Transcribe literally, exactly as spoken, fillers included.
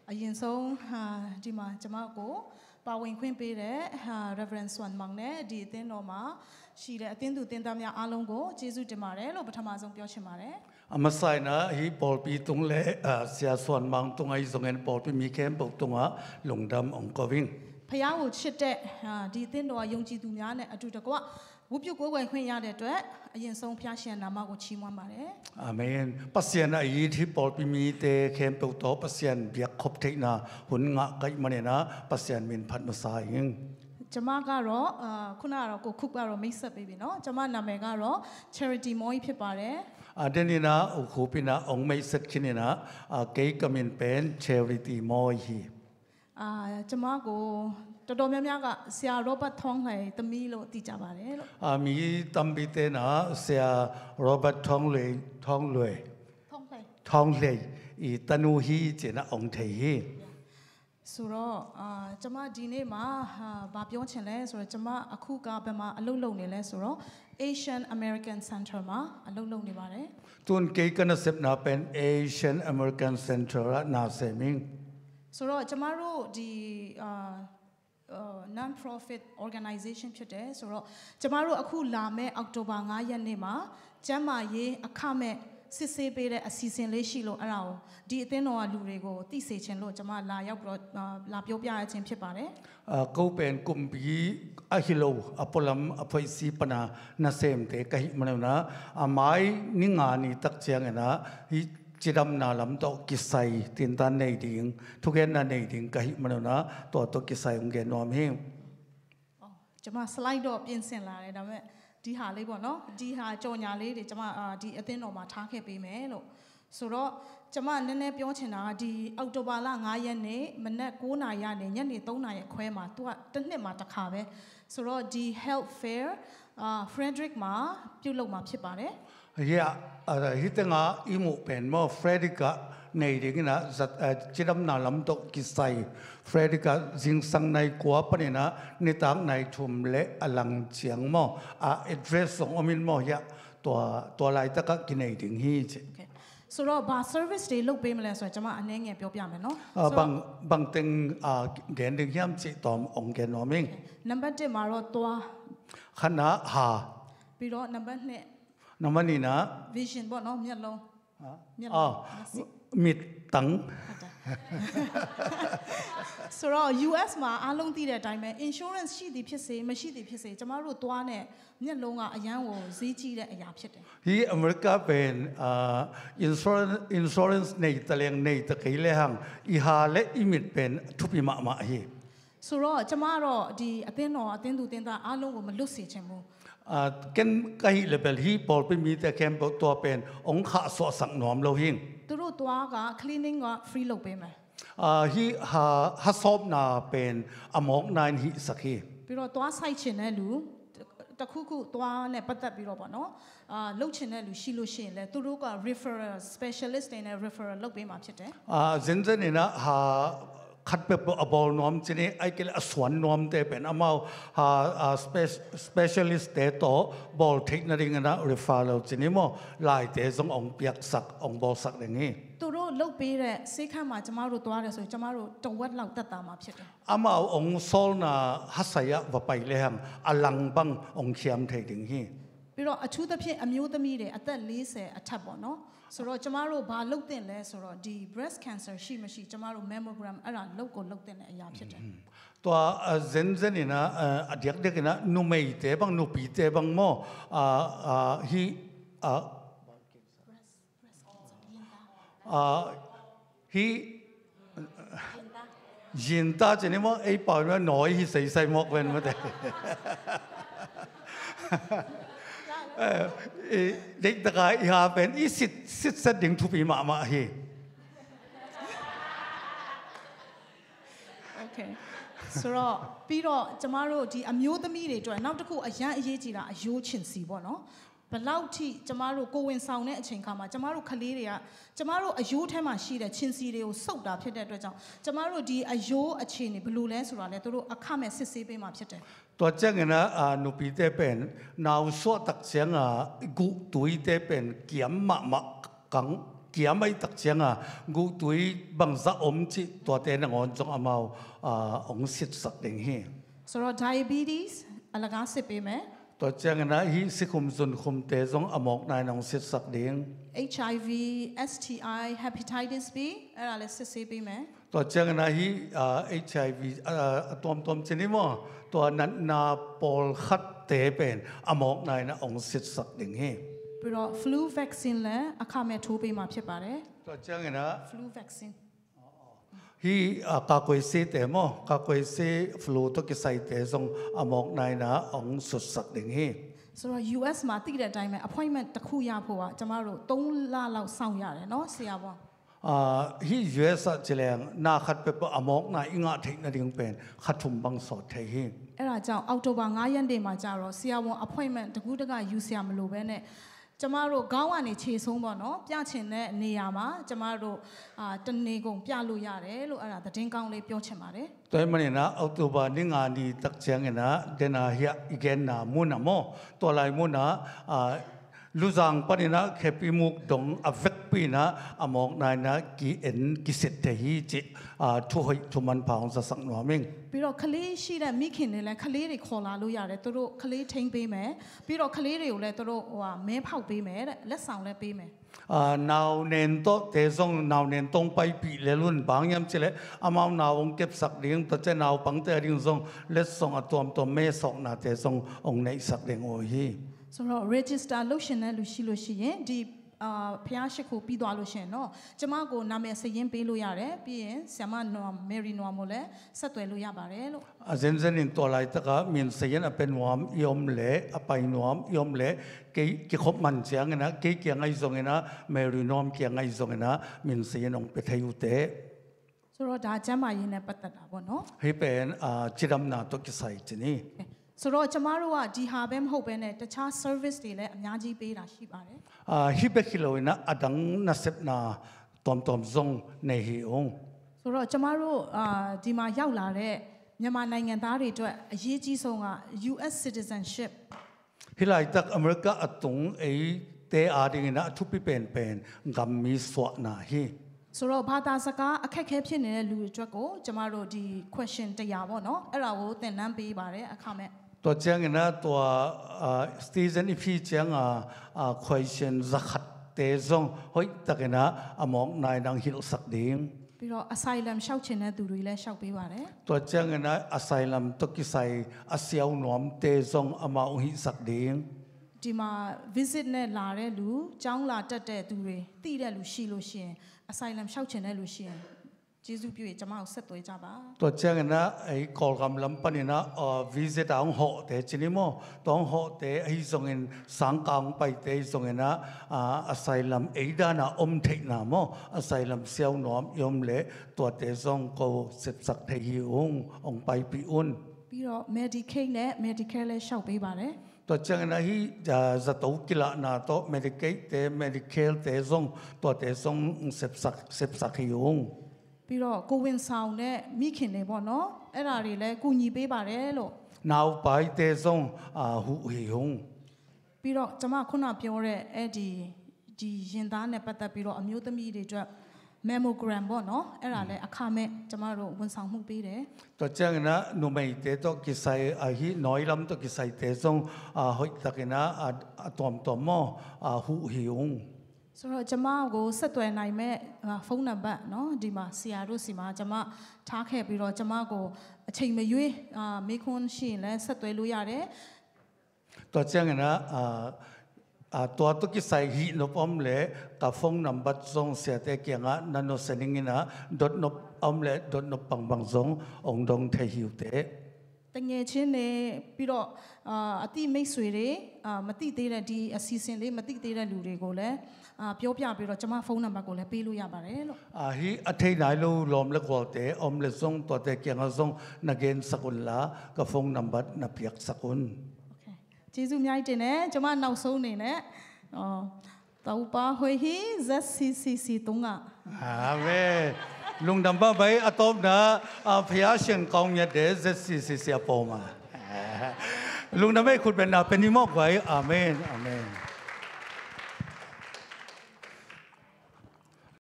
အရင်ဆုံးဒီမှာကျွန်မကိုပါဝင်ခွင့်ပေးတဲ့ Reverend ဆွမ်မောင်နဲ့ဒီအသင်းတော်မှာရှိတဲ့အသင်းသူအသင်းသားများအားလုံးကိုကျေးဇူးတင်ပါတယ်လို့ပထမဆုံးပြောချင်ပါတယ်အမဆိုင်နာဟီပေါ်ပီတုံလေဆရာဆွမ်မောင်တုံအိုင်ဇုံန်ပေါ်ပီမီကမ်ပုတ်တုံအလုံဒမ်အောင်ကဝင်းဖယားကိုချစ်တဲ့ဒီအသင်းတော်ယုံကြည်သူများနဲ့အတူတကွဝုပြုကိုယ်ွယ်ခွင့်ရတဲ့အတွက်အရင်ဆုံးဖျားရှင်နာမကိုချီးမွမ်းပါတယ်အာမင်ပတ်စံအယီဒီပေါ်ပီမီတေခေမ်ပုတ်တော့ပတ်စံဘျက်ခေါပထိနာဟွန်ငါကိမနေနာပတ်စံမင်ဖတ်မဆိုင်ကျွန်မကတော့ခုနကတော့ကိုခုကတော့မိတ်ဆက်ပေးပြီเนาะကျွန်မနာမည်ကတော့ Charity Mawi ဖြစ်ပါတယ်အဒနီနာအခုပိနာအောင်မိတ်ဆက်ခင်းနာကေကမင်ပန် Charity Mawi အာကျွန်မကိုတော်တော်များများကဆရာရောဘတ်ထောင်းလှိုင်သမီးလို့သိကြပါတယ်လို့အာမီတမ်ဘီတေနာဆရာရောဘတ်ထောင်းလေထောင်းလွယ်ထောင်းလှိုင်ထောင်းလေဤတနူဟီကျနာအောင်ထေဆိုတော့အာကျွန်မဒီနေ့မှာဗာပြောချင်လဲဆိုတော့ကျွန်မအခုကဘယ်မှာအလုပ်လုပ်နေလဲဆိုတော့ Asian American Center မှာအလုပ်လုပ်နေပါတယ်တွန်ကေကနစပ်နာပန် Asian American Center နာဆေမင်းဆိုတော့ကျွန်မတို့ဒီအာ non-profit organization ဖြစ်တယ်ဆိုတော့ကျမတို့အခုလာမယ့်အောက်တိုဘာ၅ရက်နေ့မှာကျန်းမာရေးအခမဲ့စစ်ဆေးပေးတဲ့အစီအစဉ်လေးရှိလို့အဲ့ဒါကိုဒီအသင်းတော်ကလူတွေကိုသိစေချင်လို့ကျမလာရောက်ပြီးတော့လာပြောပြရခြင်းဖြစ်ပါတယ်အာကိုပန်ကွန်ပီအဟီလိုအပလမ်အဖိုင်စီပနာနာဆေမ်တေကိမနနာအမိုင်နင်းငါနီတက်ချင်နာဟီจิดำนาลำโตกิไซตินตันในดิ่งทุกแก่นันในดิ่งกะหิมันนะตัวตัวกิไซองแกนอมเฮงจะมาสไลด์ดอกเปลี่ยนเส้นลาเลยဒါပေမဲ့ဒီဟာလေးပေါ့နော်ဒီဟာကြော်ညာလေးတွေကျွန်မဒီအသင်းတော်မှာထားခဲ့ပေးမယ်လို့ဆိုတော့ကျွန်မနည်းနည်းပြောချင်တာကဒီအောက်တိုဘာလ၅ရက်နေ့မနက်၉နာရီကနေညနေ၃နာရီခွဲမှာသူကတစ်နှစ်မှာတစ်ခါပဲဆိုတော့ဒီ health fair အာ Frederick မှာပြုလုပ်မှာဖြစ်ပါတယ် Yeah, ada hitanga imu pen mo Fredika nei dingina zat chidam na lam tok kisai Fredika jing sang nai kwa panina nitang nai thum le alang chiang mo a address song omin mo ya to to lai ta ka kinai ding hi che so ro ba service day လုပ်ပေးမလဲဆိုတော့ကျွန်မအနေငယ်ပြောပြမယ်နော် bang bang teng a gen ding yam chi tom ong gen no ming number one မှာတော့တွား khana ha ပြီးတော့ number two နမနီနာ vision ပေါ့နော်မျက်လုံးမျက်လုံးမြစ်တန်းဆိုတော့ U S မှာအားလုံးသိတဲ့အတိုင်းပဲ insurance ရှိသည်ဖြစ်စေမရှိသည်ဖြစ်စေကျမတို့သွားနဲ့မျက်လုံးကအရန်ကိုဈေးကြီးတဲ့အရာဖြစ်တယ်ဒီအမေရိကเป็นอ่า insurance insurance ในตะเลงในตะไคเลหังอีหาและอีมิดเป็นทุปิมะมะเฮဆိုတော့ကျမတော့ဒီအသင်းတော်အသင်းသူအသင်းသားအားလုံးကိုမလွတ်စေချင်ဘူးอ่าเกนไกเลเบลฮีปอลไปมีแต่แคมป์ตัวเป็นองค์ข้าสอสังนอมโลหิงသူတို့သွားက cleaning က free လုပ်ပေးမယ်อ่าฮีฮาฮัสอบนาเป็นอมอกนายฮิสักฮีပြီးတော့သွားဆိုင်ချင်တဲ့လူတခုခုသွားနဲ့ပတ်သက်ပြီးတော့ပေါ့နော်အာလုပ်ချင်တဲ့လူရှိလို့ရှိရင်လေသူတို့က referral specialist တွေနဲ့ referral လုပ်ပေးမှာဖြစ်တယ်อ่าဇင်ဇင်နေနာဟာขัดแบบอบอลน้อมจีนี่ไอ้ก็เลยสวนน้อมแต่เป็นอามาหา specialist แต่ต่อบอลเทคนิคนะ referral จีนี่มั้งหลายแต่ส่งองเปียกสักองบอลสักอย่างนี้သူတို့လုပ်ပေးတဲ့စိတ်ခမ်းမှာကျမတို့သွားတယ်ဆိုရင်ကျမတို့တဝက်လောက်တက်တာမှာဖြစ်တယ်อามาองโซลน่ะฮัสยะว่าไปเลยฮังอลังบังองเขียมเทดิ่งฮีပြီးတော့အထူးသဖြင့်အမျိုးသမီးတွေအသက်၄၀အထက်ပေါ့နော်ဆိုတော့ကျမတို့ဘာလုပ်တင်လဲဆိုတော့ဒီ breast cancer ရှိမရှိကျမတို့ mammogram အဲ့ဒါလုပ်ကိုလုပ်တင်တဲ့အရာဖြစ်တယ်ตัวเซนเซนี่นะอดีตเด็กนะนูไม่เตะบังนูปีเตะบังโมอ่าอ่าฮีอ่าอ่าฮียินตาเจนี่มั้งไอ้ป่าวนั้นน้อยฮีใส่ใส่หมวกเป็นมาแต่เด็กตะกายหาเป็นอีสิทธิ์สิทธิ์เสด็จทุปีมามาเฮโอเคဆိုတော့ပြီးတော့ကျမတို့ဒီအမျိုးသမီးတွေအတွက်နောက်တစ်ခုအရန်အရေးကြီးတာအယိုးချင်စီပေါ့နော်ဘလောက်ထိကျမတို့ကိုဝင်ဆောင်တဲ့အချိန်ခါမှာကျမတို့ကလေးတွေကကျမတို့အယိုးထဲမှာရှိတဲ့ချင်စီတွေကိုစုပ်တာဖြစ်တဲ့အတွက်ကြောင့်ကျမတို့ဒီအယိုးအခြေအနေဘယ်လိုလဲဆိုတာလဲသူတို့အခမဲ့စစ်ဆေးပေးမှာဖြစ်တယ်ตัวเจ้าเนะอ่านูปีเตเป็นนาวสวดตักเสียงอ่ะกุตุยเตเป็นเกี่ยมมะมะกังกี่ยไม่ตักเชียงอ่ะกูตุยบังซาอมจิตัวเตนงอนจงอามาอ่าองสิทธิ์สักเด้งเฮ so diabetes อะไรกันสิบไหมตัวเชียงนะฮิสิคุมซุนคุมเตจงอมอกนายนองสิทธิ์สักเด้ง H I V S T I hepatitis B อะไรสิสิบไหมตัวเชียงนะฮิอ่า H I V อ่าตัวตัวชนิดมั้งตัวนั้นนาปอลขัดเตเป็นอมอกนายนะองสิทธิ์สักเด้งเฮပြီးတော့ flu vaccine လည်းအခမဲ့ထိုးပေးမှာဖြစ်ပါတယ်။တော့ကျန်ကနာ flu vaccine ဟီကာကွယ်ဆေးတဲ့မောကာကွယ်ဆေး flu တော့ကိစိုက်တဲ့ဆုံးအမောက်နိုင်နာအောင်ဆွတ်ဆက်တဲ့ဟေဆိုတော့ U S မှာတိတဲ့အတိုင်းပဲ appointment တစ်ခုရဖို့ကကျမတို့သုံးလလောက်စောင့်ရတယ်เนาะဆရာပေါ့อ่าฮี U S จะแรงนาขัดไปปะอมอกนาอิงะเทคนาดิงเป็นขัดทุมบังสอดเทเฮအဲ့ဒါကြောင့်အောက်တိုဘာ၅ရက်နေ့မှာကြာတော့ဆရာဝန် appointment တကူးတကယူဆရာမလို့ပဲနဲ့ကျမတို့ခေါင်းကနေခြေဆုံးပေါ့နော်ပြချင်တဲ့နေရာမှာကျမတို့အာတနေကုန်ပြလို့ရတယ်လို့အဲ့ဒါသတင်းကောင်းလေးပြောချင်ပါတယ်ตัวมันเนี่ยนะเอาตัวบานิงานีตักเชียงนะเดนาเฮียอีกนะมุนะโมตัวลายมุนะอ่าลูจังปนินะแค่ปีมุกดงอเฟกปีนะอมอกนายนะกีเอ็นกิเสตเทฮีจิอ่าทุยทุมันพาวสักหน่อยมิงပြီးတော့ကလေးရှိတဲ့မိခင်တွေလည်းကလေးတွေခေါ်လာလို့ရတယ်သူတို့ကလေးထိန်းပေးမယ်ပြီးတော့ကလေးတွေကိုလည်းသူတို့ဟိုဟာမဲဖောက်ပေးမယ်တဲ့လက်ဆောင်လည်းပေးမယ်อ่านาวเน้นโตเตซงนาวเน้นตรงไปปีเลลุนบางยามเจเลอามานาวงเก็บสักเลี้ยงตัวเจนาวปังเตริงซงเลสซงอตัวมตัวเมสองนาเตซงองในสักเลี้ยงโอฮีဆိုတော့ register လုပ်ရှင်တဲ့လူရှိလို့ရှိရင်ဒီအာဖျားရှိခိုးပြီးသွားလို့ရှင်เนาะကျမကိုနာမည်စရင်ပေးလို့ရတယ်ပြီးရင်ဆ iam နွားမယ်ရီနွားမို့လဲဆက်သွယ်လို့ရပါတယ်လို့အစင်စင်င်တော်လိုက်တကမြင်စရင်အပင်ဝမ်ယုံလေအပိုင်နွားယုံလေကေကေခပ်မန်ချန်နာကေကေငိုင်ဇုံနာမယ်ရီနွားကေငိုင်ဇုံနာမြင်စရင်အောင်ပထေယူတဲ့ဆိုတော့ဒါကျမ်းမာရေးနဲ့ပတ်သက်တာပေါ့နော်ဟိပန်အာချီရမ်နာတော့ကိဆိုင်ချနီဆိုတော့ကျမတို့ကဒီဟာပဲမဟုတ်ဘဲနဲ့တခြား service တွေလည်းအများကြီးပေးတာရှိပါတယ်อ่าฮิเบคิโลนะอดังนะเซปนาตอมตอมซงในฮีองဆိုတော့ကျမတို့အာဒီမှာရောက်လာတဲ့မြန်မာနိုင်ငံသားတွေအတွက်အရေးကြီးဆုံးက U S citizenship ฮิไลตักอเมริกาอตุงไอเตอาดิงนะทุปิเป็นเป็นกัมมิสวนาฮีဆိုတော့ဘာသာစကားအခက်အခဲဖြစ်နေတဲ့လူတွေအတွက်ကိုကျမတို့ဒီ question တရားပေါ့နော်အဲ့ဒါကိုသင်တန်းပေးပါတယ်အခမဲ့ตัวเจ้านะตัวสตีเซนอีพีเจ้าอ่า question สักเตซงเฮ้ยตะกันนะอมองนายดังฮิลสักดิ่งပြီးတော့ asylum ရှောက်ချင်တဲ့သူတွေလည်းရှောက်ပေးပါတယ်ตัวเจ้านะ asylum ตกิไซอาเซียวนอมเตซงอมาอุหิสักดิ่งဒီမှာ visit နဲ့လာတဲ့လူကျောင်းလာတက်တဲ့သူတွေသိတဲ့လူရှိလို့ရှိရင် asylum ရှောက်ချင်တဲ့လူရှိရင်ကျေးဇူးပြုရကျွန်မကိုဆက်သွယ်ကြပါตัวเจ้านะไอ้ call กำลังปนินะอ่า visit อ่างหอแต่ชนิดมั้งต้องหอแต่ไอ้ส่งเงินสังกังไปแต่ส่งเงินนะอ่า asylum ไอ้ด้านน่ะอมเทนะมั้ง asylum เสียวหนอมยมเละตัวแต่ส่งก็เสพสักเทียงองไปปีอุ่นပြီးတော့ Medicaid နဲ့ Medicare လည်းရှောက်ပေးပါတယ်ตัวเจ้าหน้าที่จะต้องกิลานาโต Medicaid แต่ Medicare แต่ส่งตัวแต่ส่งเสพสักเสพสักยงပြီးတော့ကိုဝင်ဆောင်နဲ့မိခင်တွေပေါ့နော်အဲ့ဒါတွေလည်းကူညီပေးပါတယ်လို့နောက်ပိုင်းတဲ့ဆုံးအာဟူဟီဟုံပြီးတော့ကျွန်မခုနပြောတဲ့အဲ့ဒီဒီရင်သားနဲ့ပတ်သက်ပြီးတော့အမျိုးသမီးတွေအတွက် mammogram ပေါ့နော်အဲ့ဒါလည်းအခမဲ့ကျွန်မတို့ဝန်ဆောင်မှုပေးတယ်တော့ကျန်ကနာနုမိတ်တဲ့တော့ကိဆိုင်အဟီနော်လမ်တော့ကိဆိုင်တဲ့ဆုံးအာဟိတ်တကနာအတ ோம் တမောအာဟူဟီဟုံဆိုတော့ကျမကိုဆက်သွယ်နိုင်မဲ့ဖုန်းနံပါတ်เนาะဒီမှာဆရာတို့စီမှာကျမထားခဲ့ပြီးတော့ကျမကိုအချိန်မရွေးမေခွန်းရှိရင်လည်းဆက်သွယ်လို့ရတယ်တော့ကျန်ကနာအာอ่าตัวตุกิไซฮีนบอมเล่กับฟงนับบัตรซงเสียแต่เกียงอ่ะนันโนเซนิงินะดดนบอมเล่ดดนบปังบังซงองดงเทหิวเตะတငယ်ချင်းတွေပြီးတော့အာအတိမိတ်ဆွေတွေအာမတိသေးတဲ့ဒီအစီအစဉ်လေးမတိသေးတဲ့လူတွေကိုလည်းအာပြောပြပြီးတော့ကျွန်မဖုန်းနံပါတ်ကိုလည်းပေးလို့ရပါတယ်လို့အာဟီအထိန်နိုင်လို့လောမလက်ကောတေအုံလက်ဆုံတော်တဲ့ကျန်အောင်နဂင်စကုလာကဖုန်းနံပါတ်နပြက်စကွန်ကျေးဇူးအများကြီးတင်တယ်ကျွန်မနောက်ဆုံးအနေနဲ့အော်တောပါဟွေဟီ Z C C C တုံးကအာမေลุงดำบ้าไปอะตอมนะพยาเชียงกองเนี่ยเดซซีซีเสียปอมาลุงดำไม่ขุดเป็นนาเป็นนิมอกไว้อาเมนอาเมน